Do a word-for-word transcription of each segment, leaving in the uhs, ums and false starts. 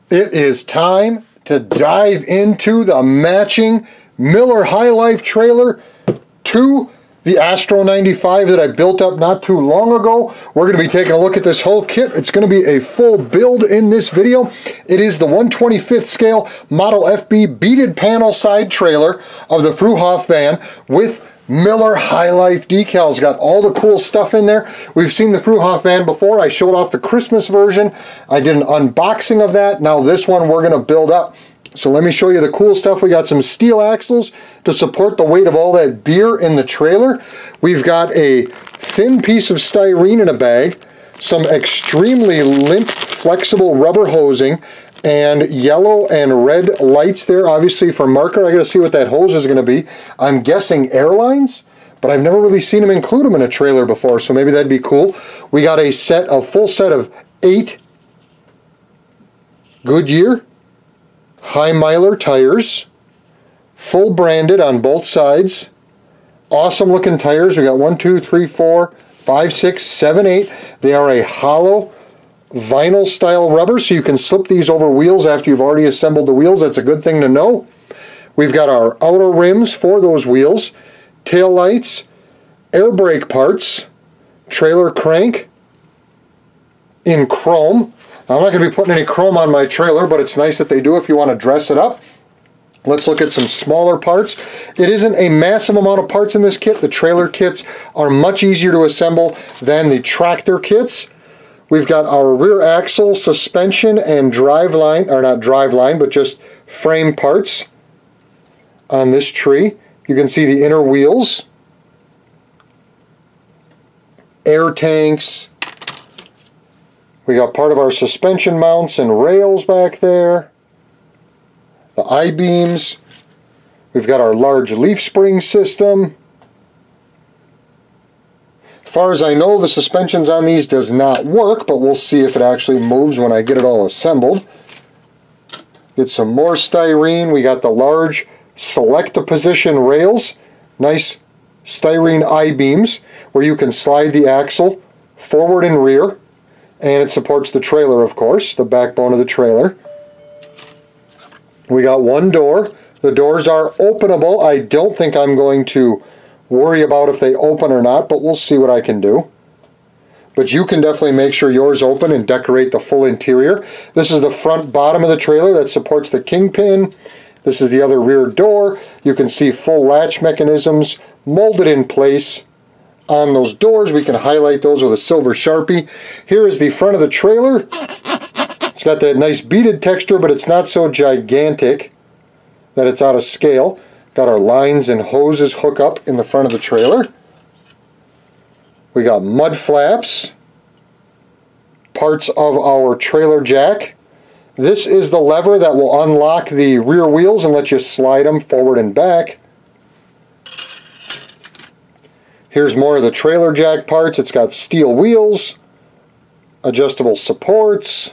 It is time to dive into the matching Miller High Life trailer to the Astro ninety-five that I built up not too long ago. We're going to be taking a look at this whole kit. It's going to be a full build in this video. It is the one twenty-fifth scale Model F B beaded panel side trailer of the Fruehauf van with Miller High Life decals. Got all the cool stuff in there. We've seen the Fruehauf van before. I showed off the Christmas version. I did an unboxing of that. Now this one we're going to build up. So let me show you the cool stuff. We got some steel axles to support the weight of all that beer in the trailer. We've got a thin piece of styrene in a bag, some extremely limp, flexible rubber hosing, and yellow and red lights there, obviously for marker. I gotta see what that hose is gonna be. I'm guessing airlines, but I've never really seen them include them in a trailer before, so maybe that'd be cool. We got a set, a full set of eight Goodyear high miler tires, full branded on both sides. Awesome looking tires. We got one, two, three, four, five, six, seven, eight. They are a hollow vinyl style rubber, so you can slip these over wheels after you've already assembled the wheels. That's a good thing to know. We've got our outer rims for those wheels, tail lights, air brake parts, trailer crank in chrome. Now, I'm not going to be putting any chrome on my trailer, but it's nice that they do if you want to dress it up. Let's look at some smaller parts. It isn't a massive amount of parts in this kit. The trailer kits are much easier to assemble than the tractor kits. We've got our rear axle, suspension, and drive line, or not drive line, but just frame parts on this tree. You can see the inner wheels, air tanks. We got part of our suspension mounts and rails back there. The I-beams. We've got our large leaf spring system. As far as I know, the suspensions on these does not work, but we'll see if it actually moves when I get it all assembled. Get some more styrene. We got the large select-a-position rails. Nice styrene I-beams where you can slide the axle forward and rear. And it supports the trailer, of course, the backbone of the trailer. We got one door. The doors are openable. I don't think I'm going to worry about if they open or not, but we'll see what I can do. But you can definitely make sure yours open and decorate the full interior. This is the front bottom of the trailer that supports the kingpin. This is the other rear door. You can see full latch mechanisms molded in place on those doors. We can highlight those with a silver Sharpie. Here is the front of the trailer. It's got that nice beaded texture, but it's not so gigantic that it's out of scale. Got our lines and hoses hook up in the front of the trailer. We got mud flaps, parts of our trailer jack. This is the lever that will unlock the rear wheels and let you slide them forward and back. Here's more of the trailer jack parts. It's got steel wheels, adjustable supports.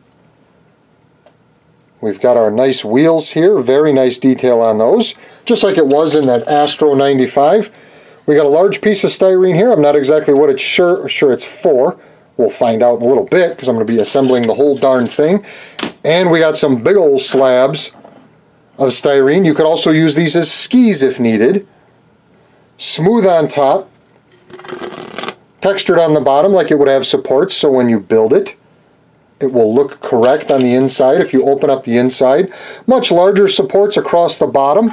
We've got our nice wheels here, very nice detail on those, just like it was in that Astro ninety-five. We got a large piece of styrene here. I'm not exactly what it's sure, sure it's for. We'll find out in a little bit because I'm going to be assembling the whole darn thing. And we got some big old slabs of styrene. You could also use these as skis if needed. Smooth on top, textured on the bottom like it would have supports, so when you build it, it will look correct on the inside if you open up the inside. Much larger supports across the bottom.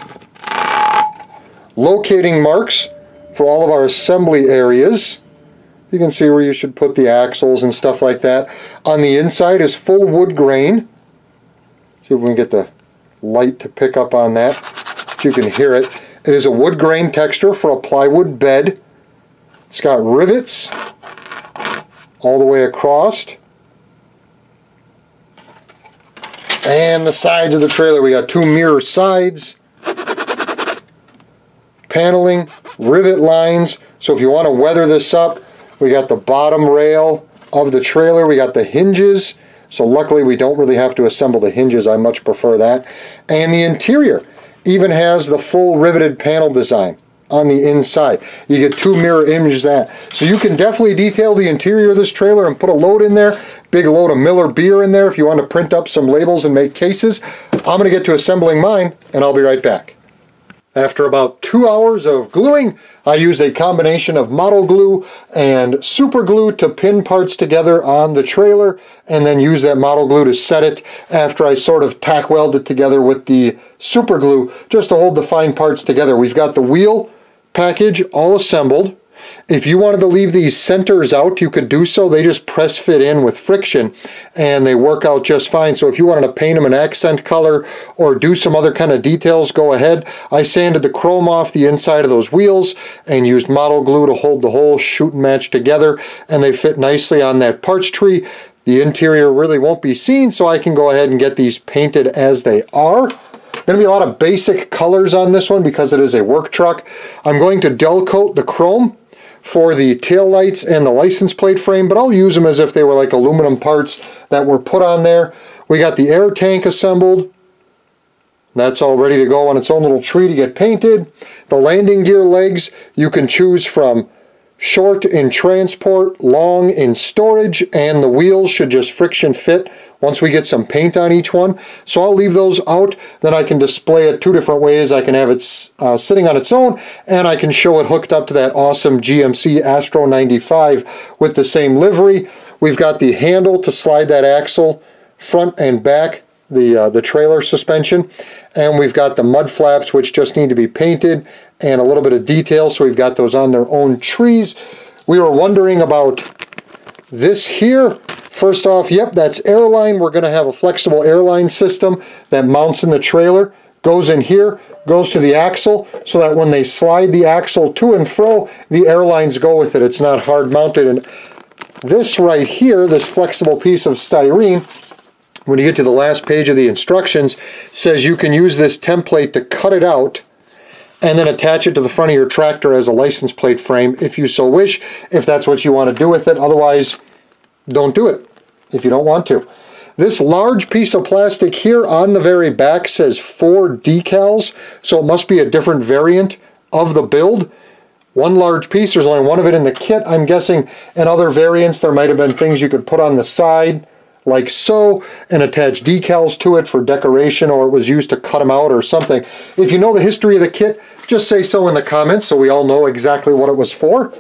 Locating marks for all of our assembly areas. You can see where you should put the axles and stuff like that. On the inside is full wood grain. See if we can get the light to pick up on that, so you can hear it. It is a wood grain texture for a plywood bed. It's got rivets all the way across. And the sides of the trailer, we got two mirror sides. Paneling, rivet lines. So if you want to weather this up, we got the bottom rail of the trailer. We got the hinges. So luckily we don't really have to assemble the hinges. I much prefer that. And the interior even has the full riveted panel design on the inside. You get two mirror images of that. So you can definitely detail the interior of this trailer and put a load in there. big load of Miller beer in there if you want to print up some labels and make cases. I'm going to get to assembling mine, and I'll be right back. After about two hours of gluing, I used a combination of model glue and super glue to pin parts together on the trailer, and then use that model glue to set it after I sort of tack weld it together with the super glue just to hold the fine parts together. We've got the wheel package all assembled. If you wanted to leave these centers out, you could do so. They just press fit in with friction and they work out just fine. So if you wanted to paint them an accent color or do some other kind of details, go ahead. I sanded the chrome off the inside of those wheels and used model glue to hold the whole shoot and match together, and they fit nicely on that parts tree. The interior really won't be seen, so I can go ahead and get these painted as they are. Going to be a lot of basic colors on this one because it is a work truck. I'm going to dull coat the chrome for the tail lights and the license plate frame, but I'll use them as if they were like aluminum parts that were put on there. We got the air tank assembled. That's all ready to go on its own little tree to get painted. The landing gear legs, you can choose from short in transport, long in storage, and the wheels should just friction fit once we get some paint on each one. So I'll leave those out, then I can display it two different ways. I can have it uh, sitting on its own, and I can show it hooked up to that awesome G M C Astro ninety-five with the same livery. We've got the handle to slide that axle front and back, the, uh, the trailer suspension, and we've got the mud flaps which just need to be painted and a little bit of detail, so we've got those on their own trees. We were wondering about this here. First off, yep, that's airline. We're going to have a flexible airline system that mounts in the trailer, goes in here, goes to the axle, so that when they slide the axle to and fro, the airlines go with it. It's not hard mounted. And this right here, this flexible piece of styrene, when you get to the last page of the instructions, says you can use this template to cut it out and then attach it to the front of your tractor as a license plate frame if you so wish, if that's what you want to do with it. Otherwise, don't do it if you don't want to. This large piece of plastic here on the very back says four decals, so it must be a different variant of the build. One large piece, there's only one of it in the kit. I'm guessing in other variants there might have been things you could put on the side like so and attach decals to it for decoration, or it was used to cut them out or something. If you know the history of the kit, just say so in the comments so we all know exactly what it was for.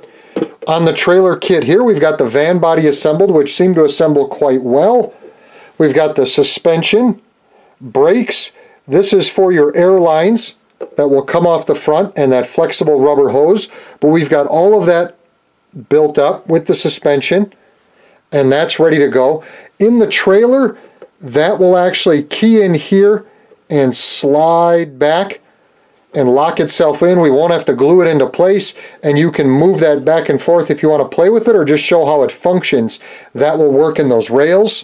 On the trailer kit here, we've got the van body assembled, which seemed to assemble quite well. We've got the suspension, brakes. This is for your airlines that will come off the front, and that flexible rubber hose. But we've got all of that built up with the suspension, and that's ready to go. In the trailer, that will actually key in here and slide back and lock itself in. We won't have to glue it into place, and you can move that back and forth if you want to play with it or just show how it functions. That will work in those rails.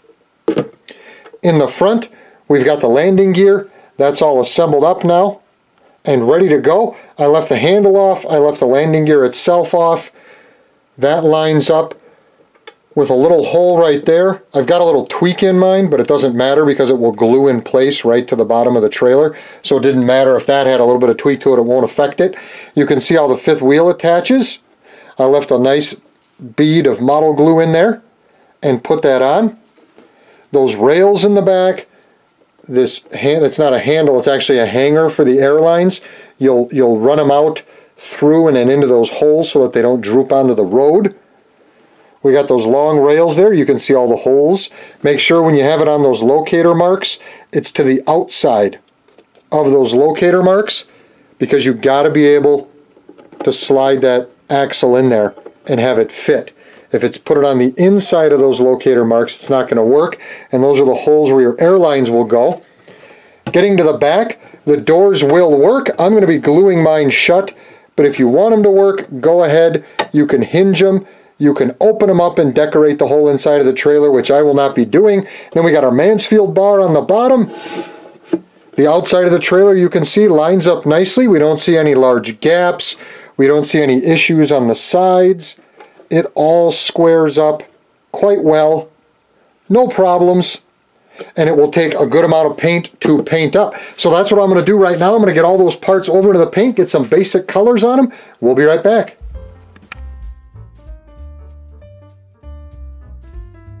In the front, we've got the landing gear. That's all assembled up now and ready to go. I left the handle off. I left the landing gear itself off. That lines up with a little hole right there. I've got a little tweak in mind, but it doesn't matter because it will glue in place right to the bottom of the trailer. So it didn't matter if that had a little bit of tweak to it, it won't affect it. You can see how the fifth wheel attaches. I left a nice bead of model glue in there and put that on. Those rails in the back, this hand, it's not a handle, it's actually a hanger for the airlines. You'll, you'll run them out through and then into those holes so that they don't droop onto the road. We got those long rails there. You can see all the holes. Make sure when you have it on those locator marks, it's to the outside of those locator marks, because you've got to be able to slide that axle in there and have it fit. If it's put it on the inside of those locator marks, it's not going to work, and those are the holes where your airlines will go. Getting to the back, the doors will work. I'm going to be gluing mine shut, but if you want them to work, go ahead. You can hinge them. You can open them up and decorate the whole inside of the trailer, which I will not be doing. Then we got our Mansfield bar on the bottom. The outside of the trailer, you can see, lines up nicely. We don't see any large gaps. We don't see any issues on the sides. It all squares up quite well. No problems. And it will take a good amount of paint to paint up. So that's what I'm going to do right now. I'm going to get all those parts over to the paint, get some basic colors on them. We'll be right back.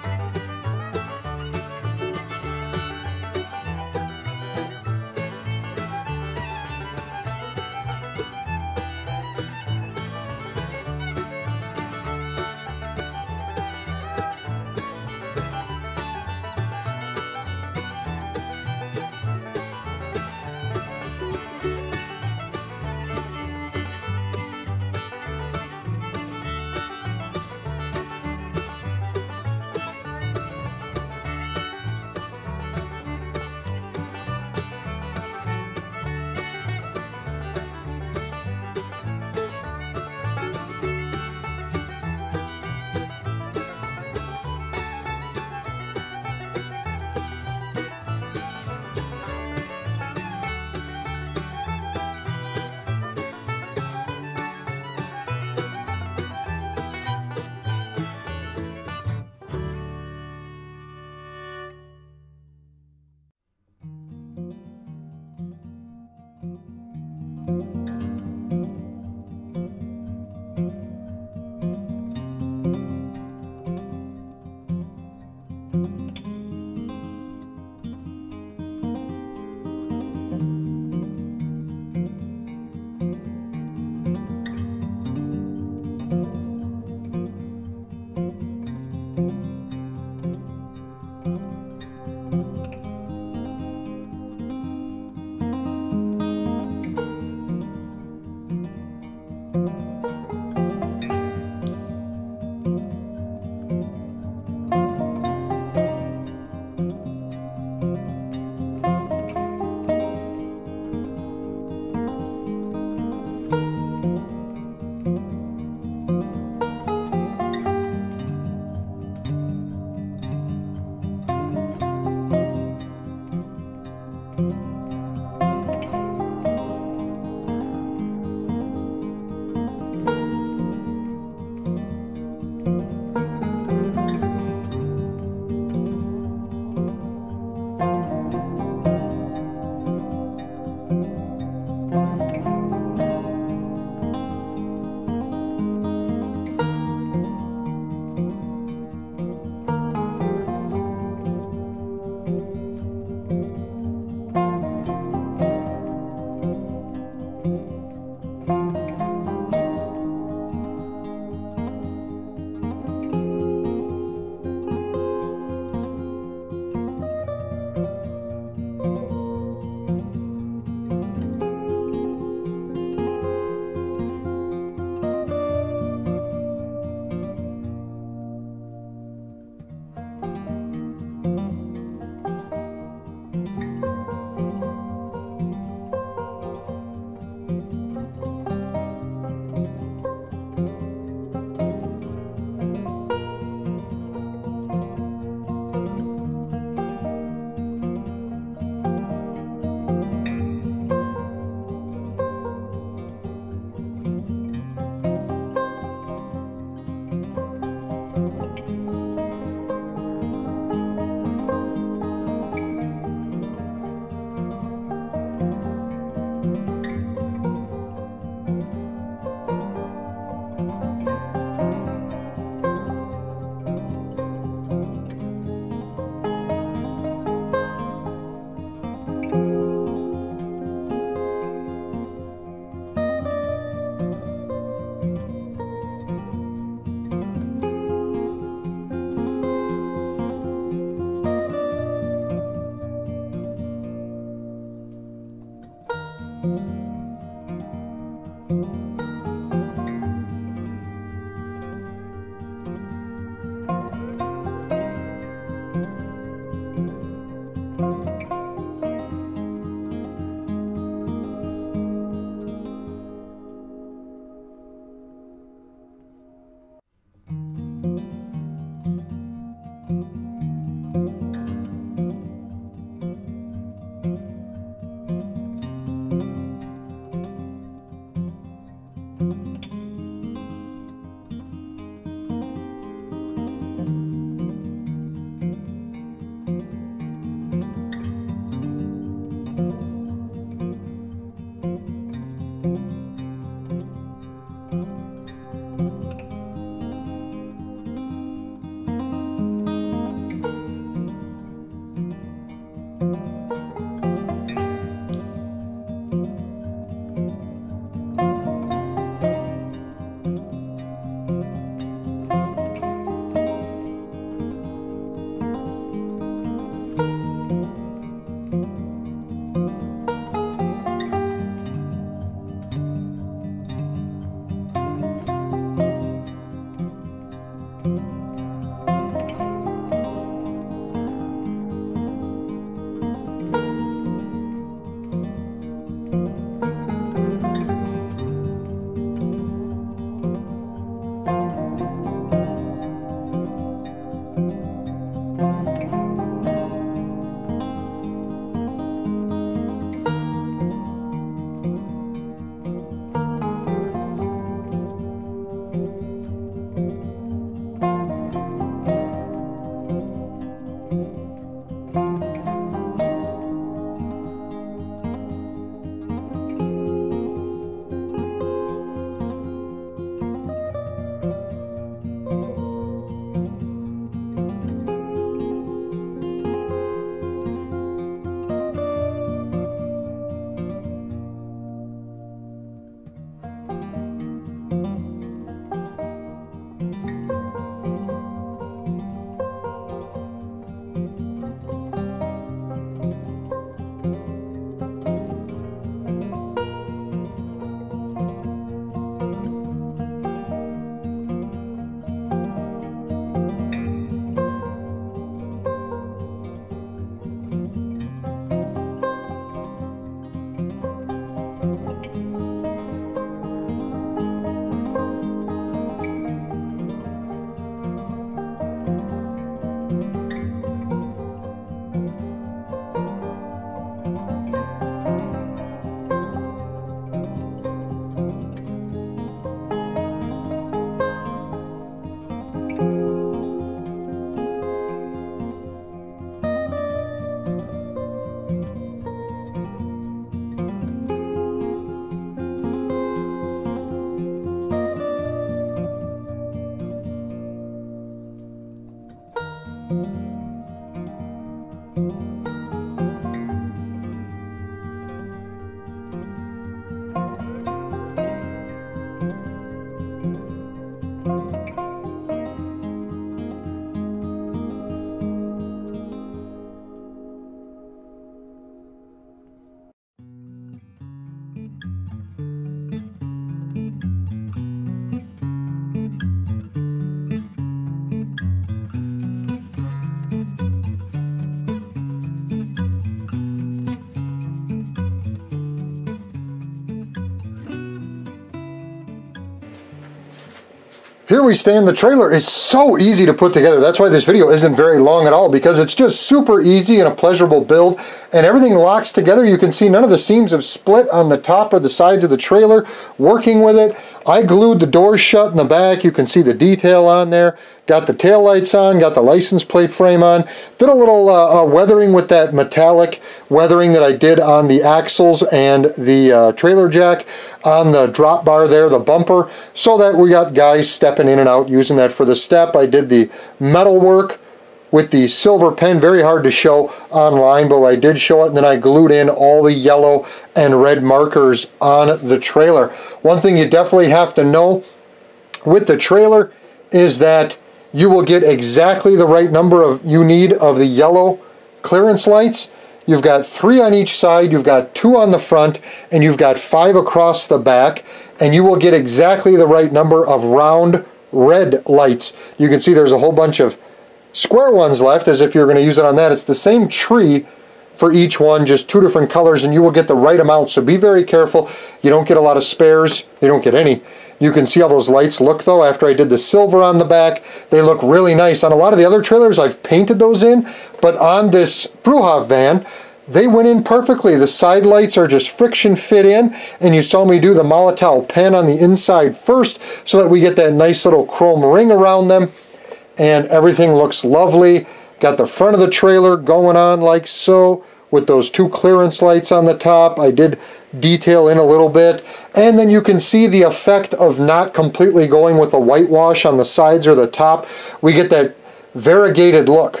here we stand. The trailer is so easy to put together. That's why this video isn't very long at all, because it's just super easy and a pleasurable build, and everything locks together. You can see none of the seams have split on the top or the sides of the trailer working with it. I glued the doors shut in the back. You can see the detail on there. Got the tail lights on, got the license plate frame on. Did a little uh, uh, weathering with that metallic weathering that I did on the axles and the uh, trailer jack on the drop bar there, the bumper, so that we got guys stepping in and out using that for the step. I did the metal work with the silver pen, very hard to show online, but I did show it, and then I glued in all the yellow and red markers on the trailer. One thing you definitely have to know with the trailer is that you will get exactly the right number of you need of the yellow clearance lights. You've got three on each side, you've got two on the front, and you've got five across the back, and you will get exactly the right number of round red lights. You can see there's a whole bunch of square ones left, as if you're going to use it on that. It's the same tree for each one, just two different colors, and you will get the right amount. So be very careful. You don't get a lot of spares. You don't get any. You can see how those lights look though after I did the silver on the back. They look really nice. On a lot of the other trailers I've painted those in, but on this Fruehauf van, they went in perfectly. The side lights are just friction fit in, and you saw me do the Molotow pen on the inside first so that we get that nice little chrome ring around them, and everything looks lovely. Got the front of the trailer going on like so with those two clearance lights on the top. I did detail in a little bit, and then you can see the effect of not completely going with a whitewash on the sides or the top. We get that variegated look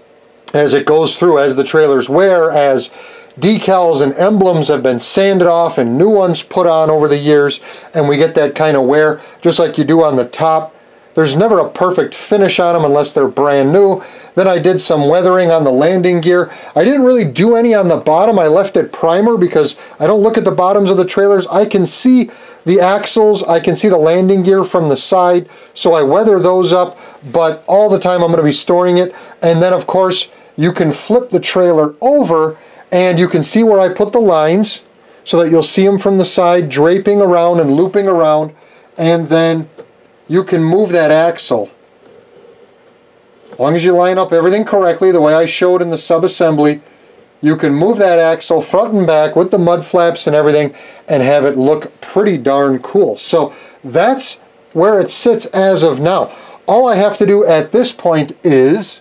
as it goes through, as the trailers wear, as decals and emblems have been sanded off and new ones put on over the years, and we get that kind of wear just like you do on the top. There's never a perfect finish on them unless they're brand new. Then I did some weathering on the landing gear. I didn't really do any on the bottom. I left it primer because I don't look at the bottoms of the trailers. I can see the axles, I can see the landing gear from the side, so I weather those up, but all the time I'm going to be storing it. And then of course you can flip the trailer over and you can see where I put the lines so that you'll see them from the side draping around and looping around, and then you can move that axle. As long as you line up everything correctly the way I showed in the sub-assembly, you can move that axle front and back with the mud flaps and everything and have it look pretty darn cool. So that's where it sits as of now. All I have to do at this point is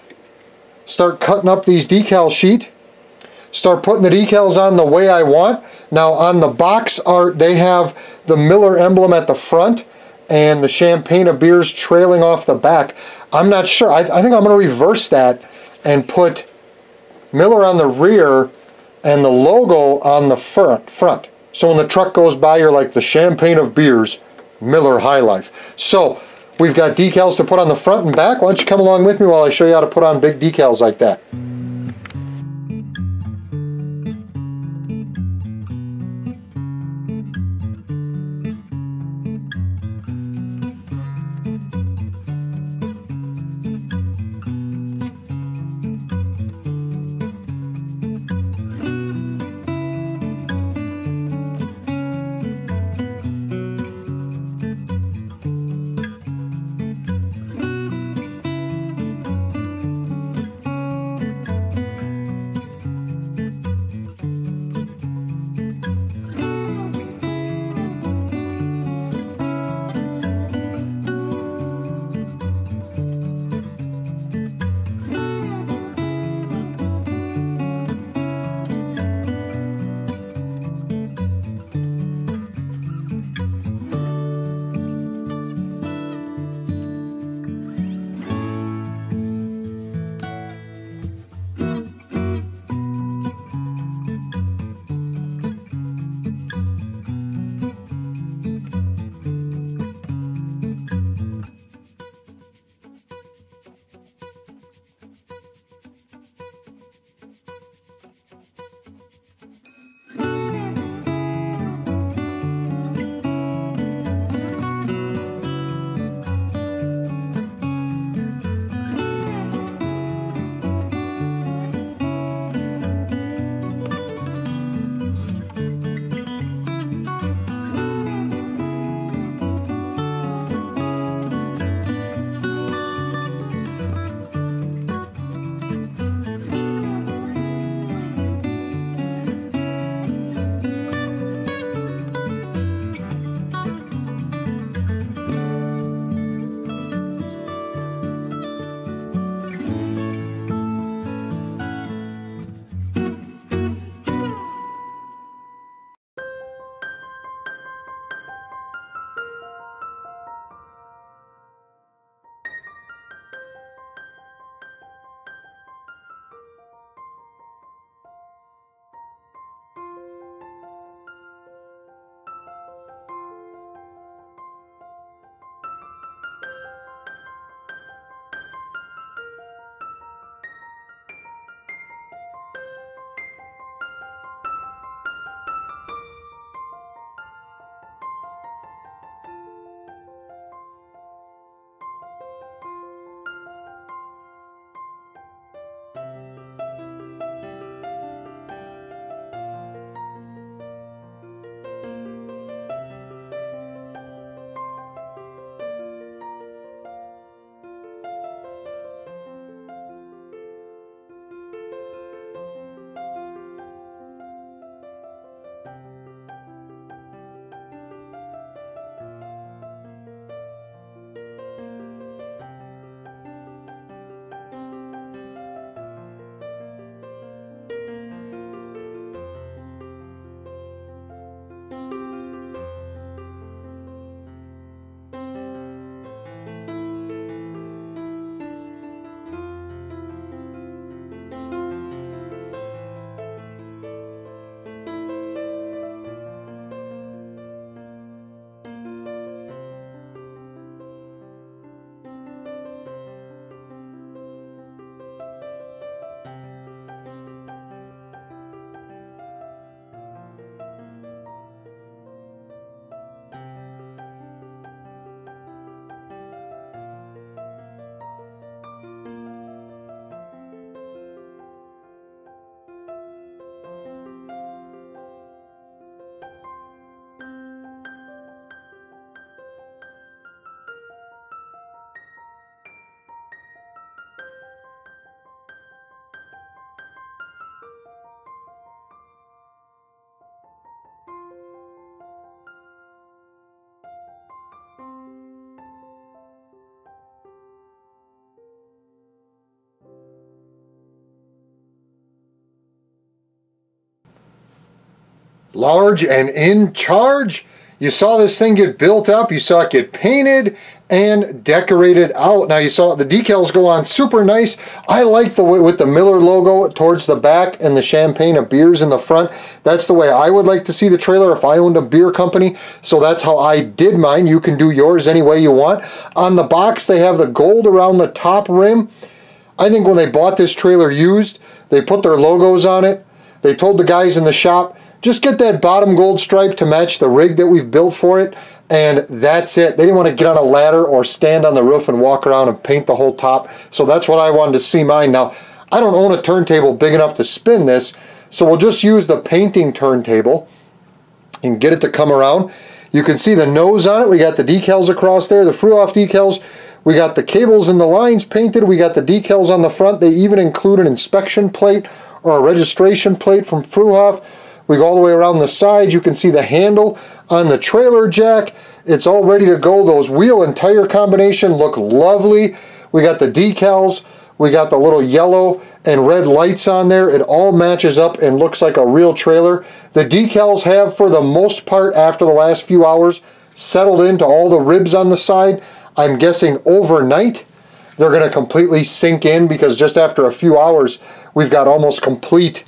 start cutting up these decal sheet, start putting the decals on the way I want. Now on the box art, they have the Miller emblem at the front and the champagne of beers trailing off the back. I'm not sure. I, I think I'm going to reverse that and put Miller on the rear and the logo on the front. front. So when the truck goes by, you're like, the champagne of beers, Miller High Life. So we've got decals to put on the front and back. Why don't you come along with me while I show you how to put on big decals like that. large and in charge. You saw this thing get built up, you saw it get painted and decorated out. Now you saw the decals go on super nice. I like the way with the Miller logo towards the back and the champagne of beers in the front. That's the way I would like to see the trailer if I owned a beer company. So that's how I did mine. You can do yours any way you want. On the box they have the gold around the top rim. I think when they bought this trailer used, they put their logos on it. They told the guys in the shop, just get that bottom gold stripe to match the rig that we've built for it, and that's it. They didn't want to get on a ladder or stand on the roof and walk around and paint the whole top, so that's what I wanted to see mine. Now, I don't own a turntable big enough to spin this, so we'll just use the painting turntable and get it to come around. You can see the nose on it. We got the decals across there, the Fruehauf decals. We got the cables and the lines painted. We got the decals on the front. They even include an inspection plate or a registration plate from Fruehauf. We go all the way around the sides. You can see the handle on the trailer jack. It's all ready to go. Those wheel and tire combination look lovely. We got the decals. We got the little yellow and red lights on there. It all matches up and looks like a real trailer. The decals have, for the most part, after the last few hours, settled into all the ribs on the side. I'm guessing overnight they're going to completely sink in, because just after a few hours we've got almost complete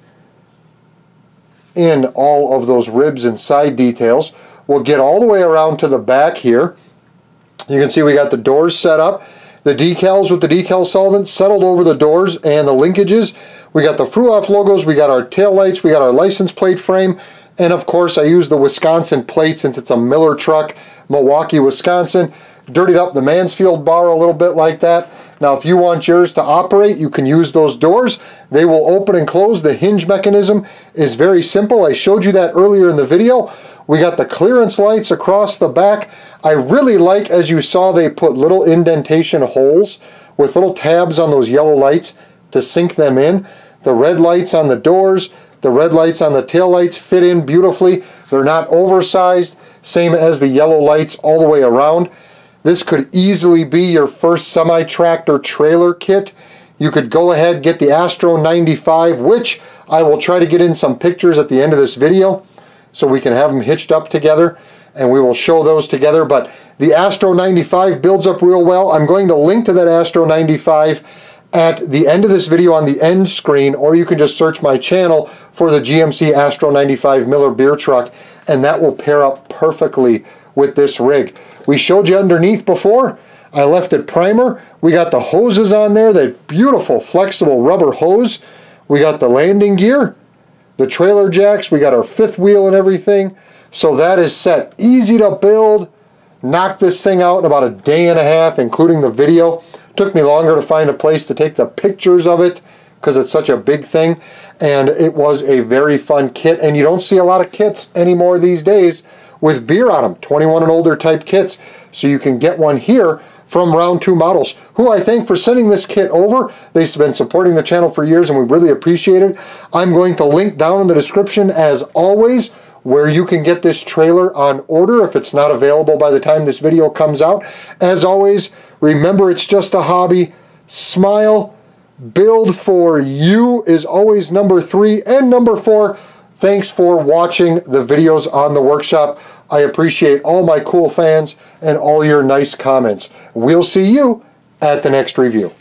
in all of those ribs and side details. We'll get all the way around to the back here. You can see we got the doors set up. The decals with the decal solvent settled over the doors and the linkages. We got the Fruehauf logos, we got our tail lights, we got our license plate frame, and of course I use the Wisconsin plate since it's a Miller truck, Milwaukee, Wisconsin. Dirtied up the Mansfield bar a little bit like that. Now if you want yours to operate, you can use those doors. They will open and close. The hinge mechanism is very simple. I showed you that earlier in the video. We got the clearance lights across the back. I really like, as you saw, they put little indentation holes with little tabs on those yellow lights to sink them in. The red lights on the doors, the red lights on the tail lights fit in beautifully. They're not oversized, same as the yellow lights all the way around. This could easily be your first semi-tractor trailer kit. You could go ahead, get the Astro ninety-five, which I will try to get in some pictures at the end of this video so we can have them hitched up together and we will show those together. But the Astro ninety-five builds up real well. I'm going to link to that Astro ninety-five at the end of this video on the end screen, or you can just search my channel for the G M C Astro ninety-five Miller beer truck, and that will pair up perfectly with this rig. We showed you underneath before. I left it primer. We got the hoses on there, that beautiful flexible rubber hose. We got the landing gear, the trailer jacks. We got our fifth wheel and everything. So that is set. Easy to build. Knocked this thing out in about a day and a half, including the video. Took me longer to find a place to take the pictures of it because it's such a big thing. And it was a very fun kit. And you don't see a lot of kits anymore these days with beer on them, twenty-one and older type kits. So you can get one here from Round two Models, who I thank for sending this kit over. They've been supporting the channel for years and we really appreciate it. I'm going to link down in the description, as always, where you can get this trailer on order if it's not available by the time this video comes out. As always, remember, it's just a hobby. Smile. Build for you is always number three. And number four, thanks for watching the videos on the workshop. I appreciate all my cool fans and all your nice comments. We'll see you at the next review.